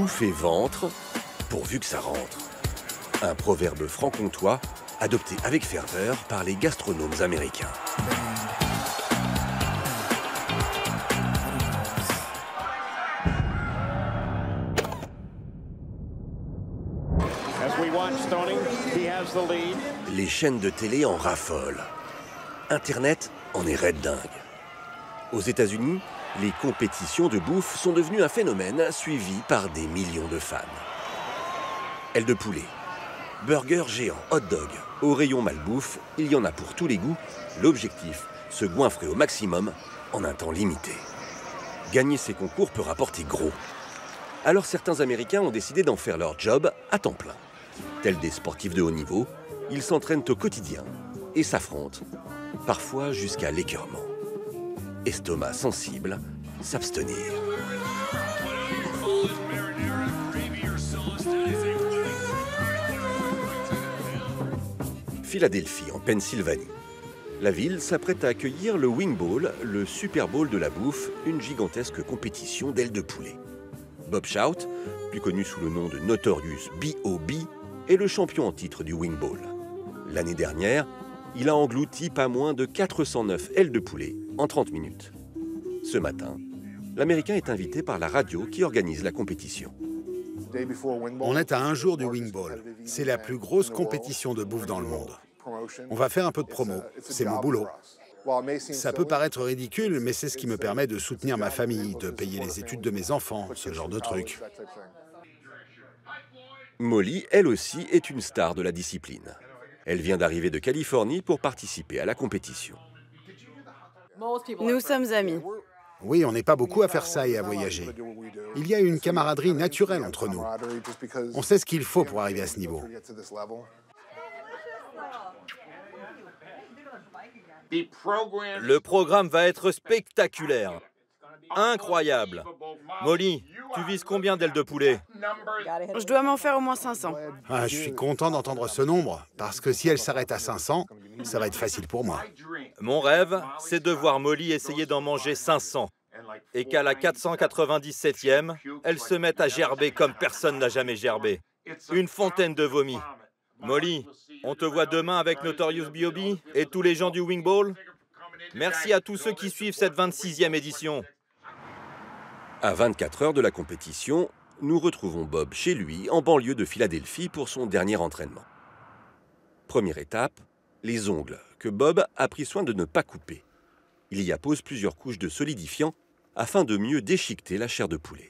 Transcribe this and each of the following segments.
bouffe et ventre, pourvu que ça rentre. Un proverbe franc-comtois adopté avec ferveur par les gastronomes américains. Les chaînes de télé en raffolent. Internet en est raide dingue. Aux États-Unis, les compétitions de bouffe sont devenues un phénomène suivi par des millions de fans. Ailes de poulet, burgers géants, hot dog, au rayon malbouffe, il y en a pour tous les goûts. L'objectif, se goinfrer au maximum en un temps limité. Gagner ces concours peut rapporter gros. Alors certains Américains ont décidé d'en faire leur job à temps plein. Tels des sportifs de haut niveau, ils s'entraînent au quotidien et s'affrontent, parfois jusqu'à l'écœurement. Estomac sensible, s'abstenir. Philadelphie, en Pennsylvanie. La ville s'apprête à accueillir le Wing Bowl, le Super Bowl de la bouffe, une gigantesque compétition d'ailes de poulet. Bob Shout, plus connu sous le nom de Notorious B.O.B., est le champion en titre du Wing Bowl. L'année dernière, il a englouti pas moins de 409 ailes de poulet en 30 minutes. Ce matin, l'Américain est invité par la radio qui organise la compétition. On est à un jour du Wing Bowl. C'est la plus grosse compétition de bouffe dans le monde. On va faire un peu de promo. C'est mon boulot. Ça peut paraître ridicule, mais c'est ce qui me permet de soutenir ma famille, de payer les études de mes enfants, ce genre de trucs. Molly, elle aussi, est une star de la discipline. Elle vient d'arriver de Californie pour participer à la compétition. Nous sommes amis. Oui, on n'est pas beaucoup à faire ça et à voyager. Il y a une camaraderie naturelle entre nous. On sait ce qu'il faut pour arriver à ce niveau. Le programme va être spectaculaire. Incroyable. Molly, tu vises combien d'ailes de poulet? Je dois m'en faire au moins 500. Ah, je suis content d'entendre ce nombre, parce que si elle s'arrête à 500, ça va être facile pour moi. Mon rêve, c'est de voir Molly essayer d'en manger 500. Et qu'à la 497e, elle se mette à gerber comme personne n'a jamais gerbé. Une fontaine de vomi. Molly, on te voit demain avec Notorious B.O.B. et tous les gens du Wing Bowl. Merci à tous ceux qui suivent cette 26e édition. À 24 heures de la compétition, nous retrouvons Bob chez lui, en banlieue de Philadelphie, pour son dernier entraînement. Première étape, les ongles, que Bob a pris soin de ne pas couper. Il y appose plusieurs couches de solidifiant afin de mieux déchiqueter la chair de poulet.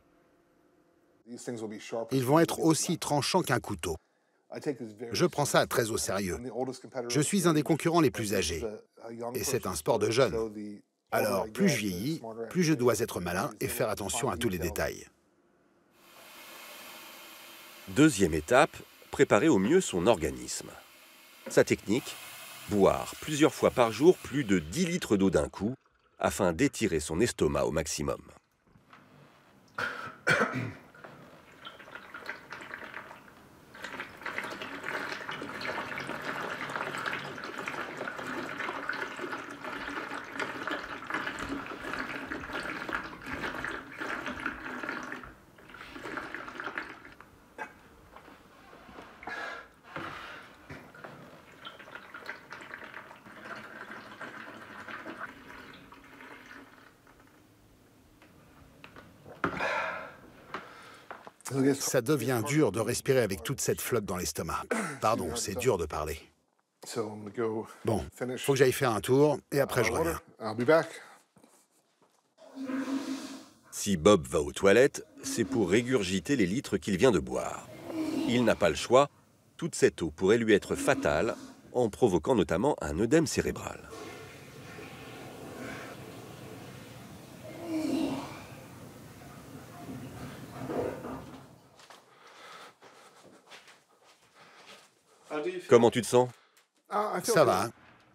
Ils vont être aussi tranchants qu'un couteau. Je prends ça très au sérieux. Je suis un des concurrents les plus âgés, et c'est un sport de jeunes. Alors, plus je vieillis, plus je dois être malin et faire attention à tous les détails. Deuxième étape, préparer au mieux son organisme. Sa technique, boire plusieurs fois par jour plus de 10 litres d'eau d'un coup, afin d'étirer son estomac au maximum. Ça devient dur de respirer avec toute cette flotte dans l'estomac. Pardon, c'est dur de parler. Bon, faut que j'aille faire un tour et après je reviens. Si Bob va aux toilettes, c'est pour régurgiter les litres qu'il vient de boire. Il n'a pas le choix, toute cette eau pourrait lui être fatale, en provoquant notamment un œdème cérébral. Comment tu te sens? Ça va.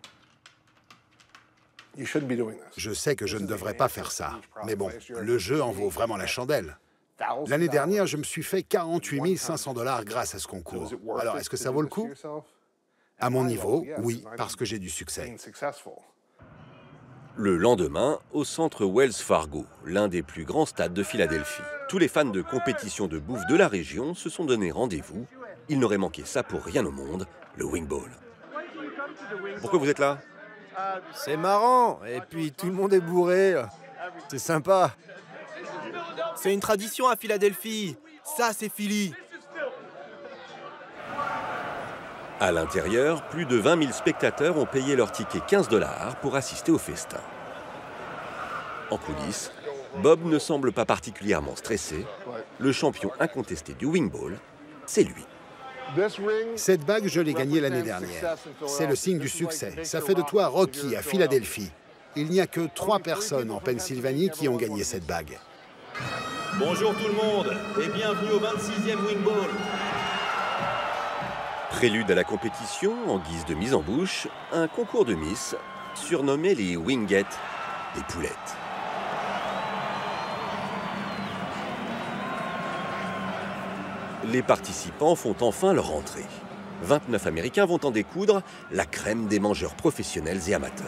Je sais que je ne devrais pas faire ça. Mais bon, le jeu en vaut vraiment la chandelle. L'année dernière, je me suis fait 48 500 $ grâce à ce concours. Alors, est-ce que ça vaut le coup? À mon niveau, oui, parce que j'ai du succès. Le lendemain, au centre Wells Fargo, l'un des plus grands stades de Philadelphie, tous les fans de compétition de bouffe de la région se sont donné rendez-vous. Ils n'auraient manqué ça pour rien au monde, le Wing Bowl. Pourquoi vous êtes là? C'est marrant, et puis tout le monde est bourré. C'est sympa. C'est une tradition à Philadelphie. Ça, c'est Philly. À l'intérieur, plus de 20 000 spectateurs ont payé leur ticket 15 $ pour assister au festin. En coulisses, Bob ne semble pas particulièrement stressé. Le champion incontesté du Wing Bowl, c'est lui. Cette bague, je l'ai gagnée l'année dernière. C'est le signe du succès. Ça fait de toi Rocky à Philadelphie. Il n'y a que 3 personnes en Pennsylvanie qui ont gagné cette bague. Bonjour tout le monde et bienvenue au 26e Wing Bowl. Prélude à la compétition, en guise de mise en bouche, un concours de Miss, surnommé les Wingettes, les poulettes. Les participants font enfin leur entrée. 29 Américains vont en découdre, la crème des mangeurs professionnels et amateurs.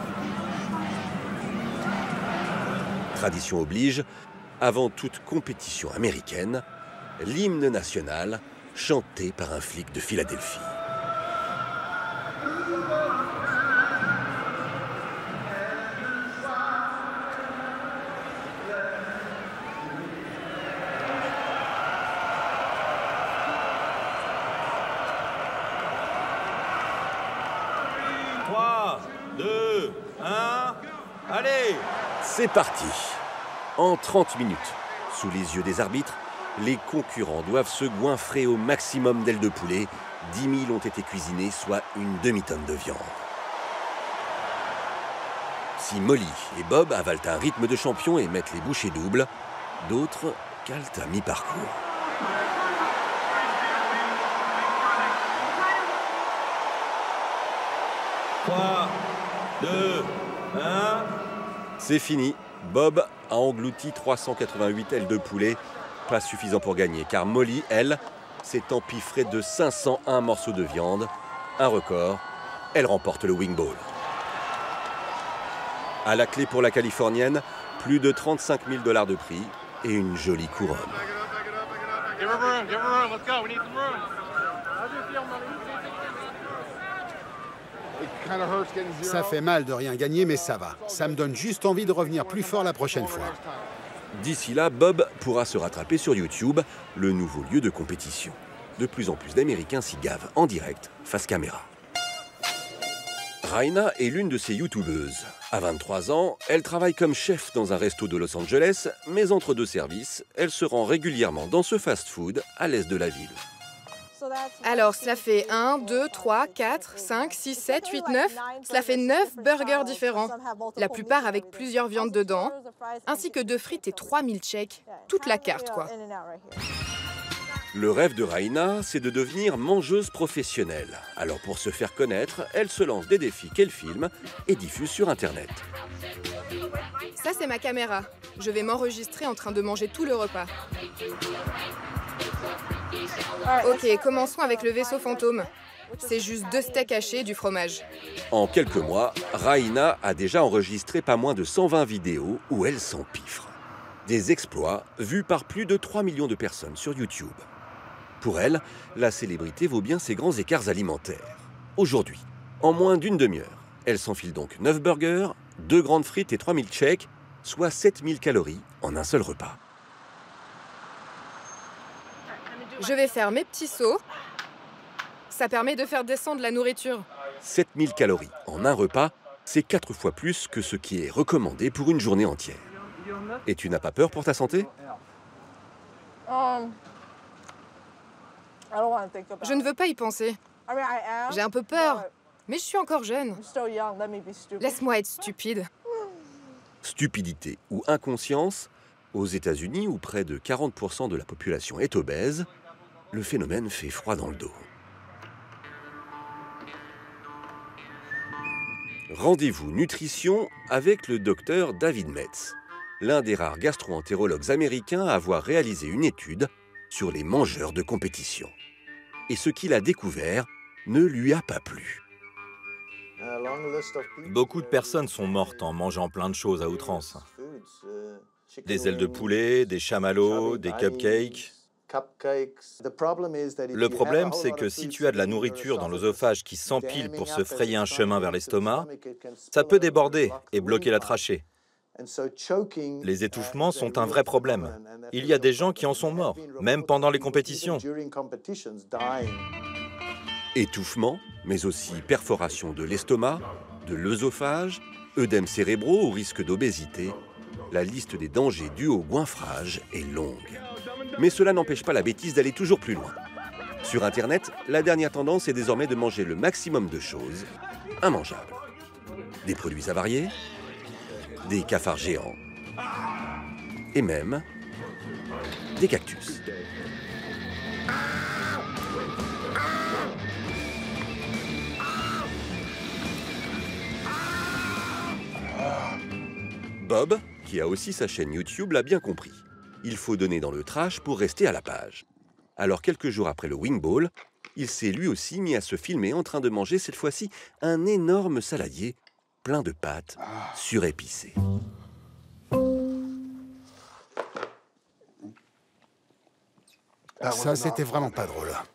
Tradition oblige, avant toute compétition américaine, l'hymne national chanté par un flic de Philadelphie. Allez! C'est parti! En 30 minutes, sous les yeux des arbitres, les concurrents doivent se goinfrer au maximum d'ailes de poulet. 10 000 ont été cuisinées, soit une demi-tonne de viande. Si Molly et Bob avalent un rythme de champion et mettent les bouchées doubles, d'autres calent à mi-parcours. Trois, deux, un... C'est fini. Bob a englouti 388 ailes de poulet. Pas suffisant pour gagner, car Molly, elle, s'est empiffrée de 501 morceaux de viande. Un record. Elle remporte le Wing Bowl. À la clé pour la Californienne, plus de 35 000 $ de prix et une jolie couronne. Ça fait mal de rien gagner, mais ça va. Ça me donne juste envie de revenir plus fort la prochaine fois. D'ici là, Bob pourra se rattraper sur YouTube, le nouveau lieu de compétition. De plus en plus d'Américains s'y gavent en direct, face caméra. Raina est l'une de ces youtubeuses. À 23 ans, elle travaille comme chef dans un resto de Los Angeles, mais entre deux services, elle se rend régulièrement dans ce fast-food à l'est de la ville. Alors, cela fait 1, 2, 3, 4, 5, 6, 7, 8, 9. Cela fait 9 burgers différents. La plupart avec plusieurs viandes dedans, ainsi que 2 frites et 3 milkshakes. Toute la carte, quoi. Le rêve de Raina, c'est de devenir mangeuse professionnelle. Alors pour se faire connaître, elle se lance des défis qu'elle filme et diffuse sur Internet. Ça, c'est ma caméra. Je vais m'enregistrer en train de manger tout le repas. Ok, commençons avec le vaisseau fantôme. C'est juste 2 steaks hachés et du fromage. En quelques mois, Raina a déjà enregistré pas moins de 120 vidéos où elle s'empiffre. Des exploits vus par plus de 3 millions de personnes sur YouTube. Pour elle, la célébrité vaut bien ses grands écarts alimentaires. Aujourd'hui, en moins d'une demi-heure, elle s'enfile donc 9 burgers, 2 grandes frites et 3 milkshakes, soit 7000 calories en un seul repas. Je vais faire mes petits sauts. Ça permet de faire descendre la nourriture. 7000 calories en un repas, c'est 4 fois plus que ce qui est recommandé pour une journée entière. Et tu n'as pas peur pour ta santé ? Je ne veux pas y penser. J'ai un peu peur, mais je suis encore jeune. Laisse-moi être stupide. Stupidité ou inconscience, aux États-Unis, où près de 40% de la population est obèse, le phénomène fait froid dans le dos. Rendez-vous nutrition avec le docteur David Metz, l'un des rares gastro-entérologues américains à avoir réalisé une étude sur les mangeurs de compétition. Et ce qu'il a découvert ne lui a pas plu. Beaucoup de personnes sont mortes en mangeant plein de choses à outrance. Des ailes de poulet, des chamallows, des cupcakes. Le problème, c'est que si tu as de la nourriture dans l'œsophage qui s'empile pour se frayer un chemin vers l'estomac, ça peut déborder et bloquer la trachée. Les étouffements sont un vrai problème. Il y a des gens qui en sont morts, même pendant les compétitions. Étouffement, mais aussi perforation de l'estomac, de l'œsophage, œdèmes cérébraux au risque d'obésité. La liste des dangers dus au goinfrage est longue. Mais cela n'empêche pas la bêtise d'aller toujours plus loin. Sur Internet, la dernière tendance est désormais de manger le maximum de choses immangeables. Des produits avariés, des cafards géants et même des cactus. Bob, qui a aussi sa chaîne YouTube, l'a bien compris. Il faut donner dans le trash pour rester à la page. Alors quelques jours après le Wing Bowl, il s'est lui aussi mis à se filmer en train de manger cette fois-ci un énorme saladier plein de pâtes surépicées. Ça, c'était vraiment pas drôle.